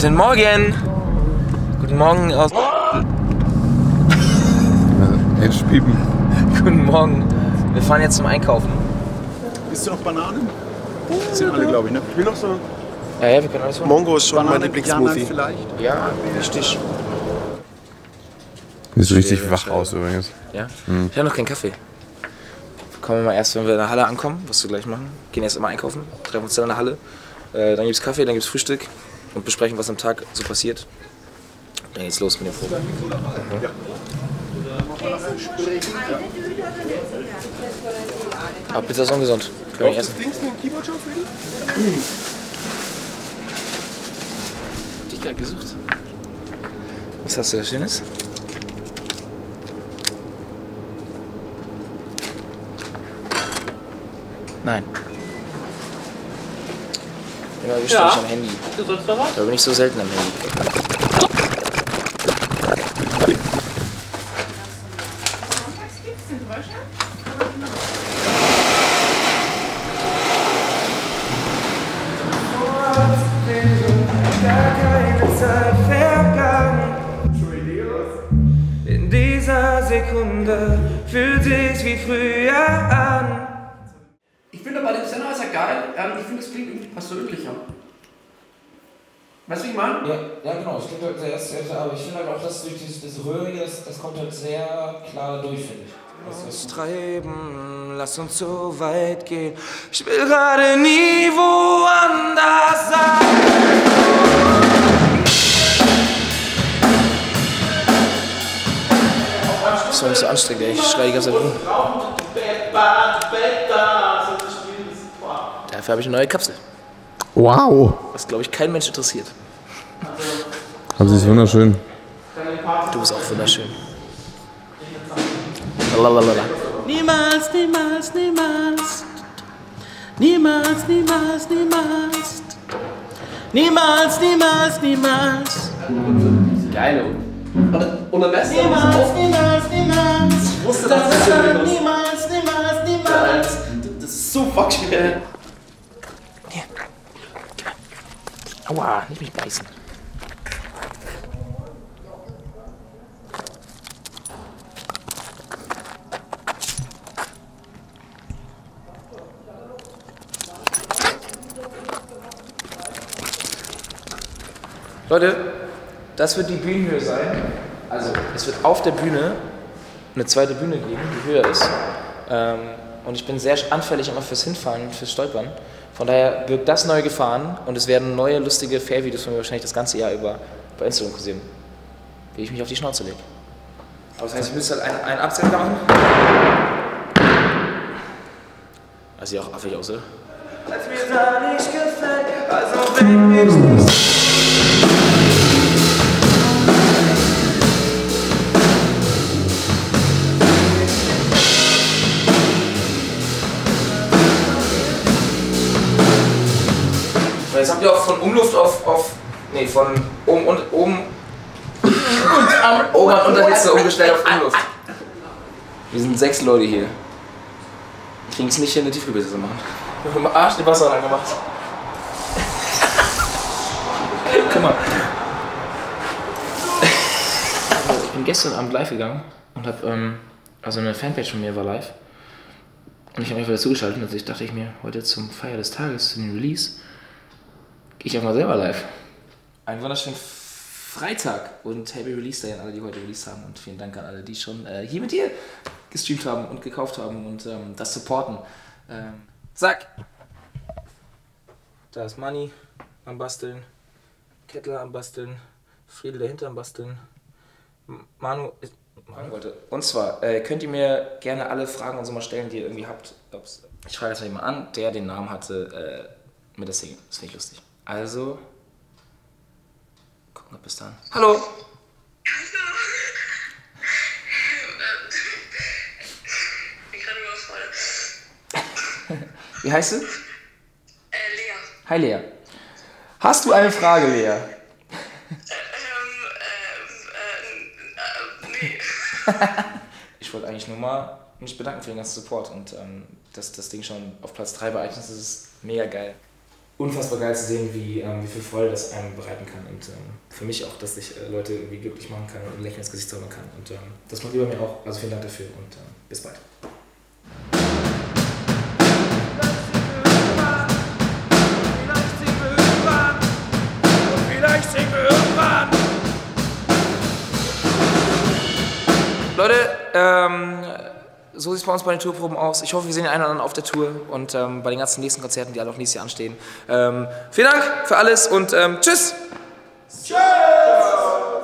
Guten Morgen! Guten Morgen aus... Edge-Piepen. Guten Morgen. Wir fahren jetzt zum Einkaufen. Isst du noch Bananen? Das sind alle, glaube ich, ne? Ich will noch so... Ja, wir können alles machen. Mongo ist schon mein Bananen, Lieblingssmoothie. vielleicht? Ja, richtig. Sieht richtig wach aus übrigens. Ja? Ich habe noch keinen Kaffee. Kommen wir mal erst, wenn wir in der Halle ankommen, was wir gleich machen. Gehen erst immer einkaufen, treffen uns dann in der Halle. Dann gibt's Kaffee, dann gibt's Frühstück und besprechen, was am Tag so passiert. Dann geht's los mit dem Proben. Ja. Aber Pizza ist ungesund. Können wir nicht essen. Dings mit dem Keyboard schon für dich? Hab dich gerade gesucht. Was hast du da Schönes? Nein. Immer erwischt mich am Handy. Du sollst da was? Da bin ich so selten am Handy. In dieser Sekunde fühlt sich's wie früher an. Ich finde bei dem Sennheiser geil, ich finde es klingt irgendwie persönlicher. Weißt du, wie ich meine? Ja, genau, es klingt halt sehr, aber ich finde halt auch, dass durch das Röhrige, das kommt halt sehr klar durch, finde ich. Das Treiben, lass uns so weit gehen. Ich will gerade nie woanders sein. Das war nicht so anstrengend, ey. Ich schreie die ganze Zeit rum. Dafür habe ich eine neue Kapsel. Wow! Was, glaube ich, kein Mensch interessiert. Aber sie ist wunderschön. Du bist auch wunderschön. Lalalala. Niemals, niemals, niemals. Niemals, niemals, niemals. Niemals, niemals, niemals. Geil, Und am besten niemals, niemals, niemals. Ich wusste, dass das so ist. Niemals, niemals, niemals. Das ist so fuck schwer. Hier. Aua, nicht mich beißen. Leute, das wird die Bühnenhöhe sein. Also, es wird auf der Bühne eine zweite Bühne geben, die höher ist. Und ich bin sehr anfällig immer fürs Hinfallen, fürs Stolpern. Von daher wird das neu gefahren und es werden neue lustige Fair-Videos von mir wahrscheinlich das ganze Jahr über bei Instagram kursieren, wie ich mich auf die Schnauze lege. Aber das heißt, ich müsste halt einen Abzeichen machen. Das sieht auch affig aus, oder? Als mir da nicht gefällt, also weg gibt's nichts. Jetzt habt ihr auch von Umluft nee, von oben und oben Ober- und Unterhitze umgestellt auf Umluft. Wir sind 6 Leute hier. Kriegen es nicht hin, eine Tiefkühlpizza zu machen. Wir haben im Arsch die Wasser angemacht. Guck mal. Also, ich bin gestern Abend live gegangen und hab, also eine Fanpage von mir war live. Und ich habe mich wieder zugeschaltet, also dachte ich mir, heute zum Feier des Tages, zum Release, gehe ich auch mal selber live. Einen wunderschönen Freitag und Happy Release Day an alle, die heute released haben. Und vielen Dank an alle, die schon hier mit dir gestreamt haben und gekauft haben und das supporten. Zack! Da ist Money am Basteln, Kettler am Basteln, Friedel dahinter am Basteln, Manu wollte. Und zwar könnt ihr mir gerne alle Fragen und so mal stellen, die ihr irgendwie habt. Ich frage jetzt mal jemanden an, der den Namen hatte mit der Single. Das finde ich lustig. Also, gucken wir bis dann. Hallo! Hallo! Ich kann überfordert. Wie heißt du? Lea. Hi Lea. Hast du eine Frage, Lea? Nee. Ich wollte eigentlich nur mal mich bedanken für den ganzen Support und dass das Ding schon auf Platz 3 bei iTunes ist, ist mega geil. unfassbar geil zu sehen, wie viel Freude das einem bereiten kann. Und für mich auch, dass ich Leute irgendwie glücklich machen kann und ein Lächeln ins Gesicht zaubern kann. Und das macht ihr bei mir auch. Also vielen Dank dafür und bis bald. Leute, so sieht es bei uns bei den Tourproben aus. Ich hoffe, wir sehen den einen oder anderen auf der Tour und bei den ganzen nächsten Konzerten, die alle auch nächstes Jahr anstehen. Vielen Dank für alles und tschüss! Tschüss!